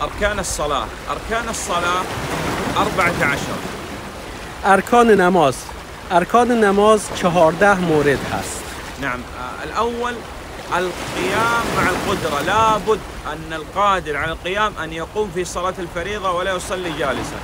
أركان الصلاة 14. ارکان نماز 14 مورد هست. نعم. الأول القيام مع القدرة. لابد أن القادر على القيام أن يقوم في صلاة الفريضة ولا يصلي جالسا.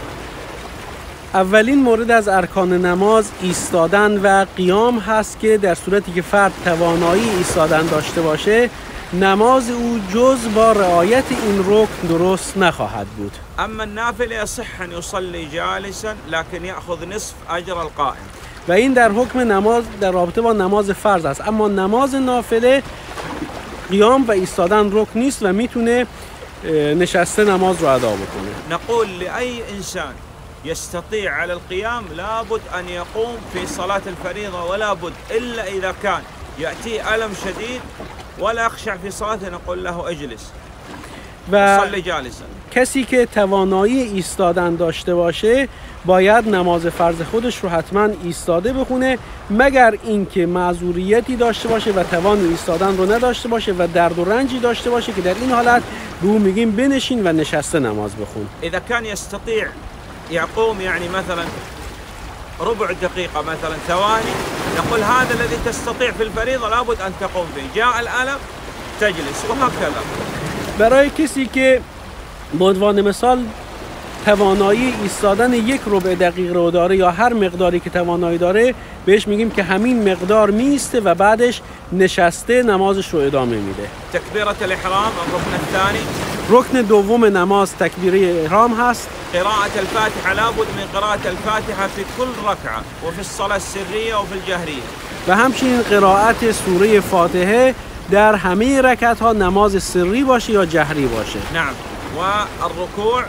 اولین مورد از ارکان نماز ایستادن و قیام هست که در صورتی که فرد توانایی ایستادن داشته باشه نماز او جز با رعایت این رکن درست نخواهد بود. أما النافل يصح أن يصلي جالسا لكن يأخذ نصف أجر القائم. و این در حکم نماز در رابطه با نماز فرض است. اما نماز نافله قیام و ایستادن رکن نیست و میتونه نشسته نماز رو ادا بکنه. نقول لأي إنسان يستطيع على القيام لابد أن يقوم في صلاة الفريضة ولا بد، إلا إذا كان يأتي ألم شديد ولا يخشع في صلاته نقول له اجلس و صلي جالسا. کسی که توانایی ایستادن داشته باشه باید نماز فرض خودش رو حتما ایستاده بخونه، مگر اینکه معذوریتی داشته باشه و توان ایستادن رو نداشته باشه و درد و رنجی داشته باشه که در این حالت به او میگیم بنشین و نشسته نماز بخون. إذا كان يستطيع يقوم يعني مثلا ربع دقيقة مثلا ثواني نقول هذا الذي تستطيع في الفريضة لابد أن تقوم به. جاء الألم تجلس وهكذا. برای کسی که به عنوان مثال توانایی ایستادن یک ربع دقیقه رو داره یا هر مقداری که توانایی داره بهش میگیم که همین مقدار میسته و بعدش نشسته نمازش رو ادامه میده. تكبيرة الإحرام الركن الثاني. رکن دوم نماز تکبیره احرام هست. قراءة الفاتحة لابد من قراءة الفاتحة في كل ركعة وفي الصلاة السرية وفي الجهرية. و همچنین قرائت سوره فاتحه در همه رکعت ها نماز سری باشه یا جهری باشه. نعم. والركوع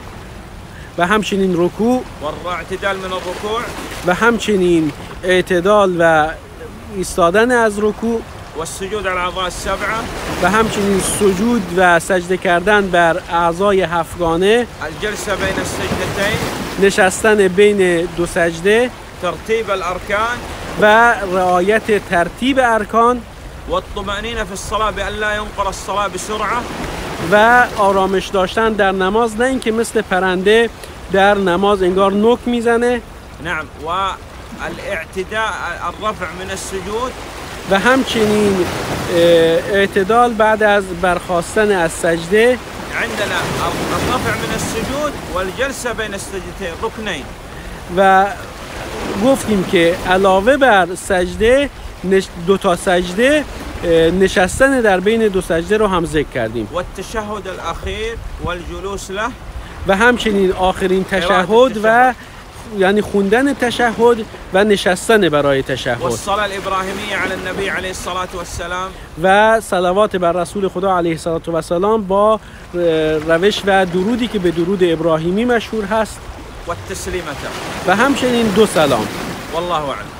و همچنین رکوع والاعتدال من الركوع و همچنین اعتدال و ایستادن از رکوع والسجود على الأعضاء السبعة و همچنین سجود و سجده کردن بر اعضای هفتگانه، الجلسة بين السجدتين نشستن بین دو سجده، ترتيب الأركان و رعایت ترتیب ارکان والطمأنينة في الصلاة بأن لا ينقر الصلاة بسرعة و آرامش داشتن در نماز، نه اینکه مثل پرنده در نماز انگار نوک میزنه. نعم. والاعتداء الرفع من السجود و همچنین اعتدال بعد از برخاستن از سجده. عندنا الرفع من السجود والجلسة بين السجدتين ركنين. و گفتیم که علاوه بر سجده دو تا سجده نشستن در بین دو سجده رو هم ذکر کردیم. والتشهد الأخير والجلوس له. و همچنین آخرین تشهد و یعنی خوندن تشهد و نشستن برای تشهد. والصلاة الإبراهيمية على النبي عليه الصلاة والسلام. و صلوات بر رسول خدا علیه الصلاة والسلام با روش و درودی که به درود ابراهیمی مشهور هست. والتسلیمة. و همچنین دو سلام. والله أعلم.